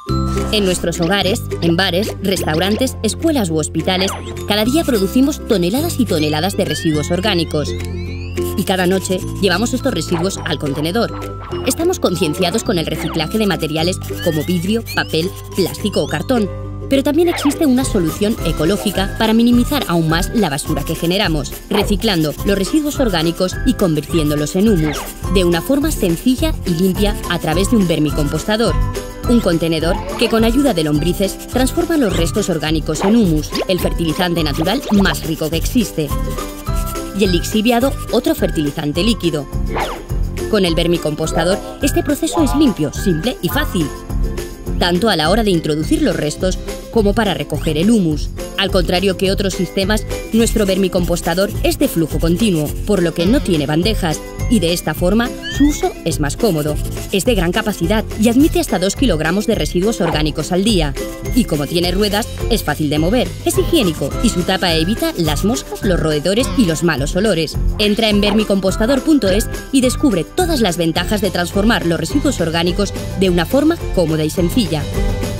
En nuestros hogares, en bares, restaurantes, escuelas u hospitales, cada día producimos toneladas y toneladas de residuos orgánicos. Y cada noche llevamos estos residuos al contenedor. Estamos concienciados con el reciclaje de materiales como vidrio, papel, plástico o cartón. Pero también existe una solución ecológica para minimizar aún más la basura que generamos, reciclando los residuos orgánicos y convirtiéndolos en humus, de una forma sencilla y limpia a través de un vermicompostador. Un contenedor que con ayuda de lombrices transforma los restos orgánicos en humus, el fertilizante natural más rico que existe. Y el lixiviado, otro fertilizante líquido. Con el vermicompostador, este proceso es limpio, simple y fácil, tanto a la hora de introducir los restos como para recoger el humus. Al contrario que otros sistemas, nuestro vermicompostador es de flujo continuo, por lo que no tiene bandejas, y de esta forma su uso es más cómodo. Es de gran capacidad y admite hasta 2 kilogramos de residuos orgánicos al día. Y como tiene ruedas, es fácil de mover, es higiénico y su tapa evita las moscas, los roedores y los malos olores. Entra en vermicompostador.es y descubre todas las ventajas de transformar los residuos orgánicos de una forma cómoda y sencilla.